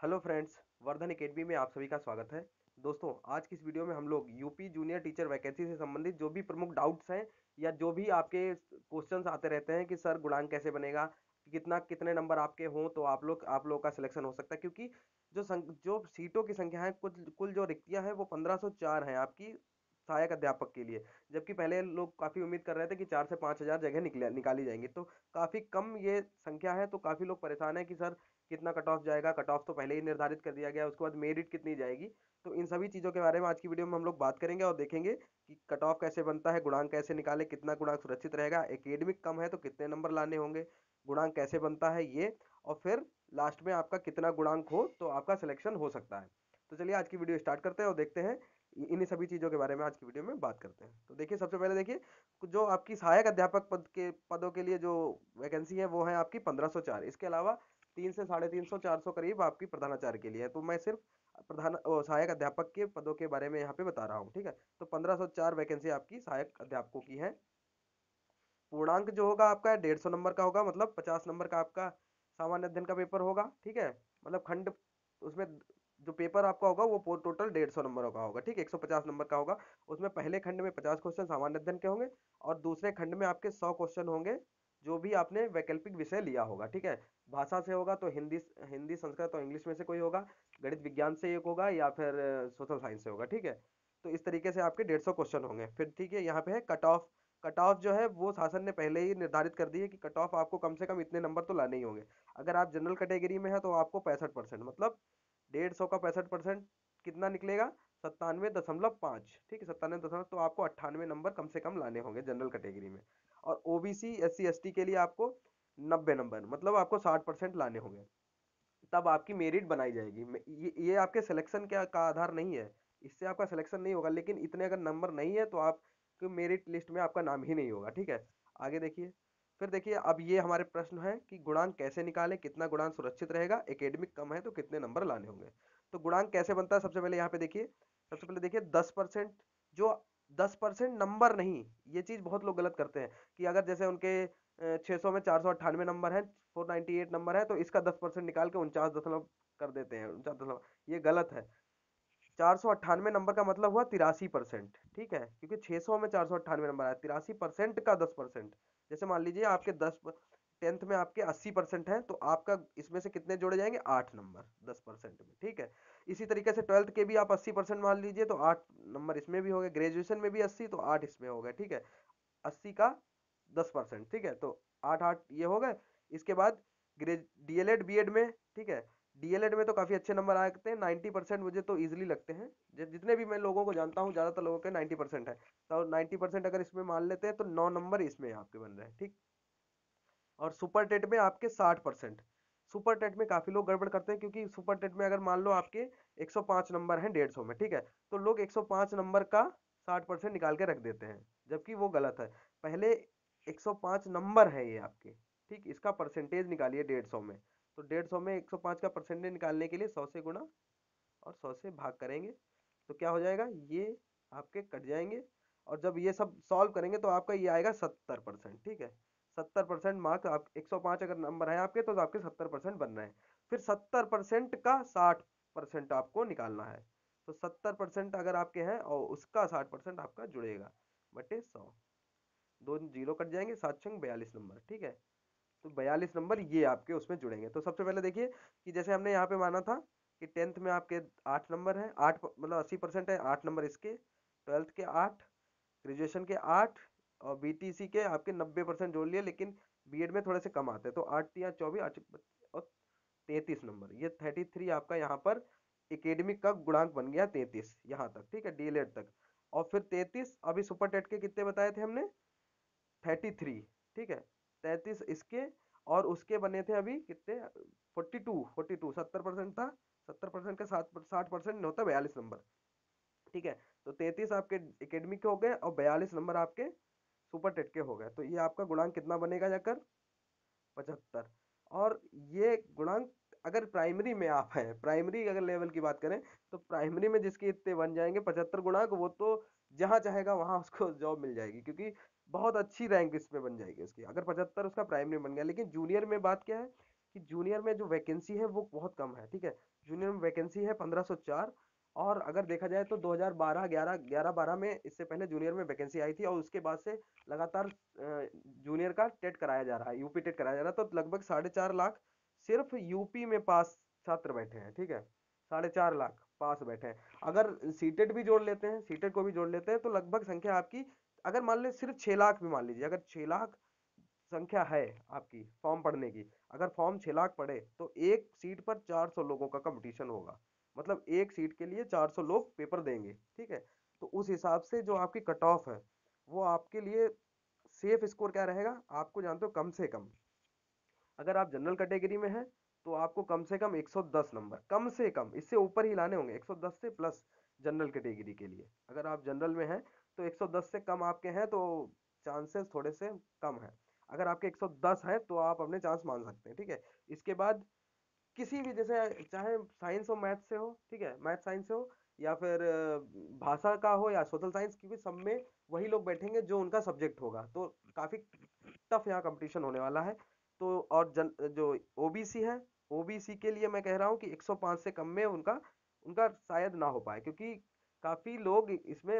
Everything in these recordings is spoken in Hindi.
हेलो फ्रेंड्स, वर्धन एकेडमी में आप सभी का स्वागत है। दोस्तों, आज की इस वीडियो में हम लोग यूपी जूनियर टीचर वैकेंसी से संबंधित जो भी प्रमुख डाउट्स हैं या जो भी आपके क्वेश्चंस आते रहते हैं कि सर गुणांक कैसे बनेगा, कितना कितने नंबर आपके हों तो आप लोग का सिलेक्शन हो सकता है, क्योंकि जो सीटों की संख्या है, कुल कुल जो रिक्तियां हैं वो 1504 हैं आपकी सहायक अध्यापक के लिए। जबकि पहले लोग काफ़ी उम्मीद कर रहे थे कि 4 से 5 हज़ार जगह निकाली जाएंगी, तो काफ़ी कम ये संख्या है। तो काफ़ी लोग परेशान है कि सर कितना कट ऑफ जाएगा। कट ऑफ तो पहले ही निर्धारित कर दिया गया है, उसके बाद मेरिट कितनी जाएगी। तो इन सभी चीज़ों के बारे में आज की वीडियो में हम लोग बात करेंगे और देखेंगे कि कट ऑफ कैसे बनता है, गुणांक कैसे निकाले, कितना गुणांक सुरक्षित रहेगा, एकेडमिक कम है तो कितने नंबर लाने होंगे, गुणांक कैसे बनता है ये, और फिर लास्ट में आपका कितना गुणांक हो तो आपका सिलेक्शन हो सकता है। तो चलिए आज की वीडियो स्टार्ट करते हैं और देखते हैं इन्हीं सभी चीज़ों के बारे में आज की वीडियो में बात करते हैं। तो देखिए, सबसे पहले देखिए, जो आपकी सहायक अध्यापक पदों के लिए जो वैकेंसी है वो है आपकी 1504। इसके अलावा 300 से 350 400 करीब आपकी प्रधानाचार्य के लिए है। तो मैं सिर्फ सहायक अध्यापक के पदों के बारे में यहाँ पे बता रहा हूँ, ठीक है। तो 1504 वैकेंसी आपकी सहायक अध्यापकों की है। पूर्णांक जो होगा आपका 150 नंबर का होगा, मतलब 50 नंबर का आपका सामान्य अध्ययन का पेपर होगा, ठीक है। मतलब खंड उसमें जो पेपर आपका होगा वो टोटल 150 नंबरों का होगा, ठीक है। 150 नंबर का होगा। उसमें पहले खंड में 50 क्वेश्चन सामान्य अध्ययन के होंगे और दूसरे खंड में आपके 100 क्वेश्चन होंगे जो भी आपने वैकल्पिक विषय लिया होगा, ठीक है। भाषा से होगा तो हिंदी हिंदी संस्कृत और इंग्लिश में से कोई होगा, गणित विज्ञान से एक होगा या फिर सोशल साइंस से होगा, ठीक है। तो इस तरीके से आपके 150 क्वेश्चन होंगे। फिर ठीक है, यहाँ पे है कट ऑफ। कट ऑफ जो है वो शासन ने पहले ही निर्धारित कर दी है कि कट ऑफ आपको कम से कम इतने नंबर तो लाने ही होंगे। अगर आप जनरल कैटेगरी में है तो आपको 65%, मतलब 150 का 65% कितना निकलेगा, 97.5, ठीक है। 97 तो आपको 98 नंबर कम से कम लाने होंगे जनरल कैटेगरी में। और ओबीसी एससी एसटी के लिए आपको 90 नंबर, मतलब आपको 60% लाने होंगे, तब आपकी मेरिट बनाई जाएगी। ये आपके सिलेक्शन का आधार नहीं है, इससे आपका सिलेक्शन नहीं होगा। लेकिन इतने अगर नंबर नहीं है तो आपके मेरिट लिस्ट में आपका नाम ही नहीं होगा, ठीक है। आगे देखिए, फिर देखिए, अब ये हमारे प्रश्न है कि गुणांक कैसे निकालें, कितना गुणांक सुरक्षित रहेगा, एकेडमिक कम है तो कितने नंबर लाने होंगे। तो गुणांक कैसे बनता है, सबसे पहले यहाँ पे देखिए। सबसे पहले देखिए 10%, जो 10% नंबर नहीं, ये चीज बहुत लोग गलत करते हैं कि अगर जैसे उनके 600 में 498 नंबर है, 498 नंबर है, तो इसका 10% निकाल के 49 दशमलव कर देते हैं, 49 दशमलव। ये गलत है। 498 नंबर का मतलब हुआ 83%, ठीक है। क्योंकि 600 में 498 नंबर आया, 83% का 10%। जैसे मान लीजिए आपके 10th में आपके 80% है, तो आपका इसमें से कितने जोड़े जाएंगे, 8 नंबर 10% में, ठीक है। इसी तरीके से 12th के भी आप 80% मान लीजिए तो 8 नंबर इसमें भी हो गए। ग्रेजुएशन में भी 80 तो 8 इसमें हो गए, ठीक है। 80 का 10%, ठीक है। तो 8 8 ये हो गए। इसके बाद डीएलएड बीएड में, ठीक है। डीएलएड में तो काफी अच्छे नंबर आते हैं, 90% मुझे तो इजीली लगते हैं। जितने भी मैं लोगों को जानता हूँ, ज्यादातर लोगों के 90% है। तो 90% अगर इसमें मान लेते हैं तो 9 नंबर इसमें आपके बन रहे हैं, ठीक। और सुपर टेट में आपके 60%। सुपर टेट में काफी लोग गड़बड़ करते हैं, क्योंकि सुपर टेट में अगर मान लो आपके 105 नंबर हैं 150 में, ठीक है। तो लोग 105 नंबर का 60% निकाल के रख देते हैं, जबकि वो गलत है। पहले 105 नंबर है ये आपके, ठीक। इसका परसेंटेज निकालिए 150 में। तो 150 में 105 का परसेंटेज निकालने के लिए 100 से गुणा और 100 से भाग करेंगे, तो क्या हो जाएगा, ये आपके कट जाएंगे। और जब ये सब सॉल्व करेंगे तो आपका ये आएगा 70%, ठीक है। 70% मार्क्स, आप 105 अगर नंबर है आपके तो आपके 70% बन रहे हैं। फिर 70% का 60% आपको निकालना है। तो 70% अगर आपके हैं और उसका 60% आपका जुड़ेगा, बटे 100। दो जीरो कट जाएंगे, 7 6 42 नंबर, ठीक है। तो 42 नंबर ये आपके उसमें जुड़ेंगे। तो सबसे पहले देखिए कि जैसे हमने यहाँ पे माना था कि 10th में आपके 8 नंबर है, मतलब 80% है, 8 नंबर इसके, 12th के 8, ग्रेजुएशन के 8, और बीटीसी के आपके 90% जोड़ लिए। लेकिन बीएड में थोड़े से कम आते हैं, तो 8 या 24, 8 और 33 नंबर, ये 33 आपका यहाँ पर एकेडमिक का गुणांक बन गया, 33 यहाँ तक, ठीक है, डीएलएड तक। और फिर 33 अभी सुपर टेट के कितने बताए थे हमने, 33, ठीक है। 33 इसके, और उसके बने थे अभी कितने, 42, 70% था। 70% का 60% होता है 42 नंबर, ठीक है। तो 33 आपके एकेडमिक के हो गए और 42 नंबर आपके सुपर टेट के हो गए। तो ये आपका गुणांक कितना बनेगा जाकर, 75। और ये गुणांक अगर प्राइमरी में आप हैं, प्राइमरी अगर लेवल की बात करें, तो प्राइमरी में जिसके इतने बन जाएंगे 75 गुणांक, वो तो जहां चाहेगा वहां उसको जॉब मिल जाएगी, क्योंकि बहुत अच्छी रैंक इसमें बन जाएगी उसकी, अगर 75 उसका प्राइमरी में बन गया। लेकिन जूनियर में बात क्या है कि जूनियर में जो वैकेंसी है वो बहुत कम है, ठीक है। जूनियर में वैकेंसी है 1504। और अगर देखा जाए तो 2012 11 12 में, इससे पहले जूनियर में वैकेंसी आई थी और उसके बाद से लगातार जूनियर का टेट कराया जा रहा है, यूपी टेट कराया जा रहा है। तो लगभग 4.5 लाख सिर्फ यूपी में पास छात्र बैठे हैं, ठीक है। 4.5 लाख पास बैठे हैं। अगर सीटेट भी जोड़ लेते हैं, सीटेट को भी जोड़ लेते हैं, तो लगभग संख्या आपकी, अगर मान ले सिर्फ 6 लाख भी मान लीजिए, अगर 6 लाख संख्या है आपकी फॉर्म पढ़ने की, अगर फॉर्म 6 लाख पढ़े तो एक सीट पर 400 लोगों का कंपटीशन होगा। मतलब एक सीट के लिए 400 लोग पेपर देंगे, ठीक है। तो उस हिसाब से जो आपकी कट ऑफ है वो आपके लिए सेफ स्कोर क्या रहेगा, आपको जानते हो, कम से कम अगर आप जनरल कैटेगरी में हैं तो आपको कम से कम 110 नंबर, कम से कम, इससे ऊपर ही लाने होंगे, 110 से प्लस जनरल कैटेगरी के लिए। अगर आप जनरल में हैं तो 110 से कम आपके हैं तो चांसेस थोड़े से कम है। अगर आपके 110 है तो आप अपने चांस मान सकते हैं, ठीक है। इसके बाद किसी भी, जैसे चाहे साइंस हो मैथ से हो, ठीक है, मैथ साइंस से हो, या फिर भाषा का हो या सोशल साइंस की भी, सब में वही लोग बैठेंगे जो उनका सब्जेक्ट होगा। तो काफी टफ यहाँ कंपटीशन होने वाला है। तो और जो ओबीसी है, ओबीसी के लिए मैं कह रहा हूँ कि 105 से कम में उनका उनका शायद ना हो पाए, क्योंकि काफी लोग इसमें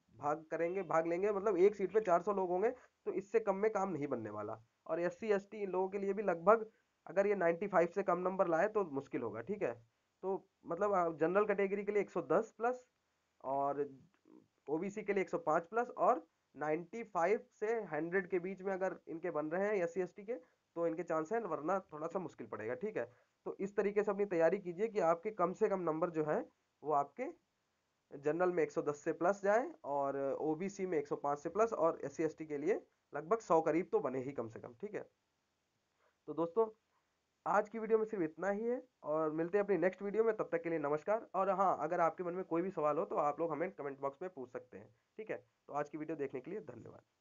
भाग लेंगे, मतलब एक सीट पे 400 लोग होंगे, तो इससे कम में काम नहीं बनने वाला। और एससी एसटी इन लोगों के लिए भी लगभग, अगर ये 95 से कम नंबर लाए तो मुश्किल होगा, ठीक है। तो मतलब जनरल कैटेगरी के लिए 110 प्लस, और ओबीसी के लिए 105 प्लस, और 95 से 100 के बीच में अगर इनके बन रहे हैं एससी एसटी के, तो इनके चांस हैं, वरना थोड़ा सा मुश्किल पड़ेगा, ठीक है। तो इस तरीके से अपनी तैयारी कीजिए कि आपके कम से कम नंबर जो है वो आपके जनरल में 110 से प्लस जाए, और ओबीसी में 105 से प्लस, और एससी एसटी के लिए लगभग 100 करीब तो बने ही कम से कम, ठीक है। तो दोस्तों, आज की वीडियो में सिर्फ इतना ही है, और मिलते हैं अपनी नेक्स्ट वीडियो में। तब तक के लिए नमस्कार। और हाँ, अगर आपके मन में कोई भी सवाल हो तो आप लोग हमें कमेंट बॉक्स में पूछ सकते हैं, ठीक है। तो आज की वीडियो देखने के लिए धन्यवाद।